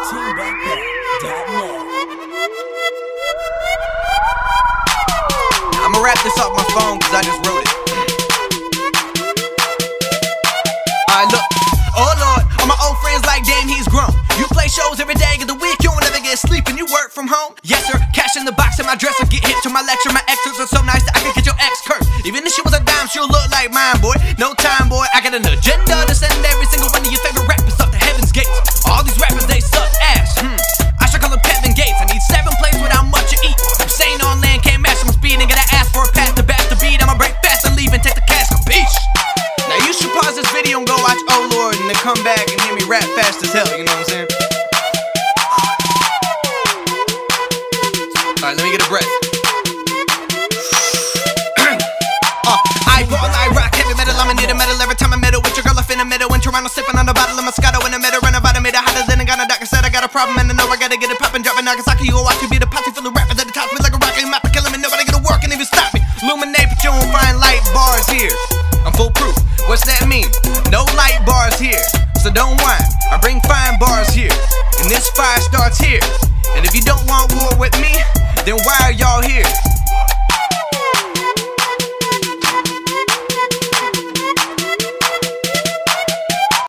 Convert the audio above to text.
I'ma wrap this off my phone cause I just wrote it. Alright, look. Oh Lord, all my old friends like damn he's grown. You play shows every day of the week, you don't ever get sleep and you work from home. Yes sir, cash in the box in my dresser, get hit to my lecture. My exes are so nice that I can get your ex cursed. Even if she was a dime, she'll look like mine, boy. No time, boy, I got an agenda to send every single one of your favorite rappers up to heaven's gates. All these rappers, they suck ass. I should call them Kevin Gates. I need 7 plates without much to eat. Insane on land, can't match my speed. And gotta ask for a pass to back the beat. I'ma break fast and leave and take the cash, capiche? Now you should pause this video and go watch Oh Lord and then come back and hear me rap fast as hell, you know what I'm saying? Alright, let me get a breath. I ball, I rock heavy metal, I'ma need a medal every time I meddle with your girl. I finna middle in Toronto, sipping on a bottle of Moscato in the middle, run about it, made it hotter than a gun. A doctor said I got a problem and I know I gotta get it poppin', dropping Nagasaki. You go watch me be the posse full of rappers at the top, me like a rocket, I'm out to kill him and nobody gonna work and even stop me. Illuminate, but you won't find light bars here. I'm foolproof. What's that mean? No light bars here, so don't whine. I bring fine bars here, and this fire starts here. And if you don't want war with me, then why are y'all here?